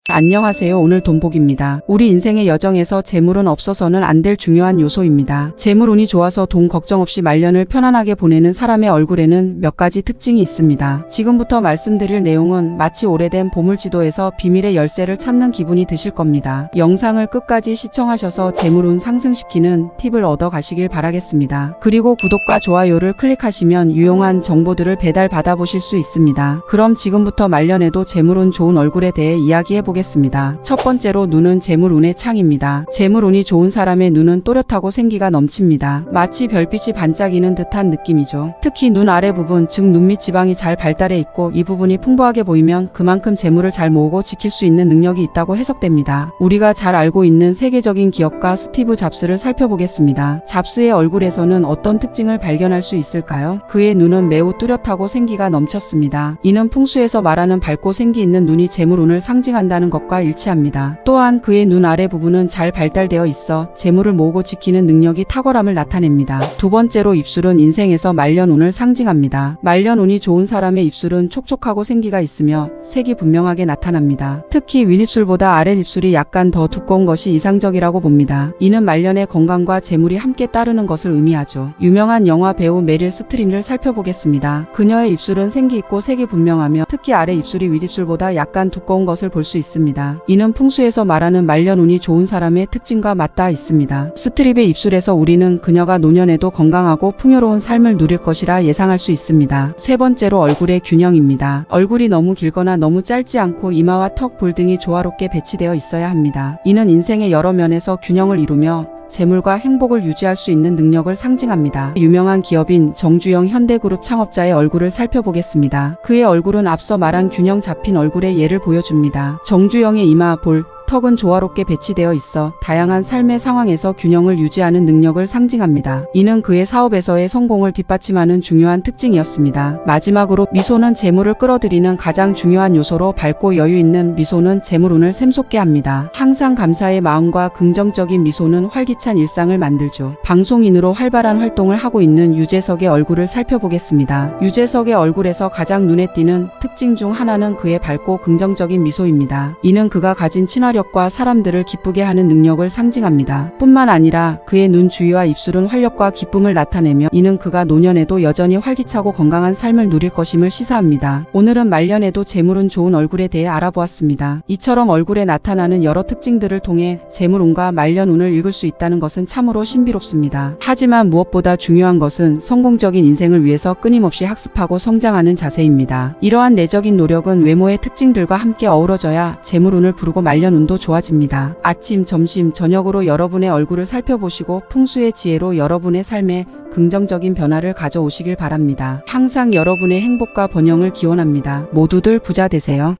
안녕하세요. 오늘 돈복입니다. 우리 인생의 여정에서 재물은 없어서는 안 될 중요한 요소입니다. 재물 운이 좋아서 돈 걱정 없이 말년을 편안하게 보내는 사람의 얼굴에는 몇 가지 특징이 있습니다. 지금부터 말씀드릴 내용은 마치 오래된 보물지도에서 비밀의 열쇠를 찾는 기분이 드실 겁니다. 영상을 끝까지 시청하셔서 재물 운 상승시키는 팁을 얻어 가시길 바라겠습니다. 그리고 구독과 좋아요를 클릭하시면 유용한 정보들을 배달 받아보실 수 있습니다. 그럼 지금부터 말년에도 재물 운 좋은 얼굴에 대해 이야기해 보겠습니다. 첫 번째로 눈은 재물 운의 창입니다. 재물 운이 좋은 사람의 눈은 또렷하고 생기가 넘칩니다. 마치 별빛이 반짝이는 듯한 느낌이죠. 특히 눈 아래 부분, 즉 눈밑 지방이 잘 발달해 있고 이 부분이 풍부하게 보이면 그만큼 재물을 잘 모으고 지킬 수 있는 능력이 있다고 해석됩니다. 우리가 잘 알고 있는 세계적인 기업가 스티브 잡스를 살펴보겠습니다. 잡스의 얼굴에서는 어떤 특징을 발견할 수 있을까요? 그의 눈은 매우 뚜렷하고 생기가 넘쳤습니다. 이는 풍수에서 말하는 밝고 생기 있는 눈이 재물 운을 상징한다는 것과 일치합니다. 또한 그의 눈 아래 부분은 잘 발달되어 있어 재물을 모으고 지키는 능력이 탁월함을 나타냅니다. 두 번째로 입술은 인생에서 말년운을 상징합니다. 말년운이 좋은 사람의 입술은 촉촉하고 생기가 있으며 색이 분명하게 나타납니다. 특히 윗입술보다 아랫입술이 약간 더 두꺼운 것이 이상적이라고 봅니다. 이는 말년의 건강과 재물이 함께 따르는 것을 의미하죠. 유명한 영화 배우 메릴 스트립을 살펴보겠습니다. 그녀의 입술은 생기 있고 색이 분명하며 특히 아래 입술이 윗입술보다 약간 두꺼운 것을 볼 수 있습니다. 이는 풍수에서 말하는 말년운이 좋은 사람의 특징과 맞닿아 있습니다. 스트립의 입술에서 우리는 그녀가 노년에도 건강하고 풍요로운 삶을 누릴 것이라 예상할 수 있습니다. 세 번째로 얼굴의 균형입니다. 얼굴이 너무 길거나 너무 짧지 않고 이마와 턱, 볼 등이 조화롭게 배치되어 있어야 합니다. 이는 인생의 여러 면에서 균형을 이루며 재물과 행복을 유지할 수 있는 능력을 상징합니다. 유명한 기업인 정주영 현대그룹 창업자의 얼굴을 살펴보겠습니다. 그의 얼굴은 앞서 말한 균형 잡힌 얼굴의 예를 보여줍니다. 정주영의 이마, 볼, 턱은 조화롭게 배치되어 있어 다양한 삶의 상황에서 균형을 유지하는 능력을 상징합니다. 이는 그의 사업에서의 성공을 뒷받침하는 중요한 특징이었습니다. 마지막으로 미소는 재물을 끌어들이는 가장 중요한 요소로 밝고 여유 있는 미소는 재물운을 샘솟게 합니다. 항상 감사의 마음과 긍정적인 미소는 활기찬 일상을 만들죠. 방송인으로 활발한 활동을 하고 있는 유재석의 얼굴을 살펴보겠습니다. 유재석의 얼굴에서 가장 눈에 띄는 특징 중 하나는 그의 밝고 긍정적인 미소입니다. 이는 그가 가진 친화력 과 사람들을 기쁘게 하는 능력을 상징합니다. 뿐만 아니라 그의 눈 주위와 입술은 활력과 기쁨을 나타내며 이는 그가 노년에도 여전히 활기차고 건강한 삶을 누릴 것임을 시사합니다. 오늘은 말년에도 재물운 좋은 얼굴에 대해 알아보았습니다. 이처럼 얼굴에 나타나는 여러 특징들을 통해 재물운과 말년운을 읽을 수 있다는 것은 참으로 신비롭습니다. 하지만 무엇보다 중요한 것은 성공적인 인생을 위해서 끊임없이 학습하고 성장하는 자세입니다. 이러한 내적인 노력은 외모의 특징들과 함께 어우러져야 재물운을 부르고 말년운도 좋아집니다. 아침, 점심, 저녁으로 여러분의 얼굴을 살펴보시고 풍수의 지혜로 여러분의 삶에 긍정적인 변화를 가져오시길 바랍니다. 항상 여러분의 행복과 번영을 기원합니다. 모두들 부자 되세요.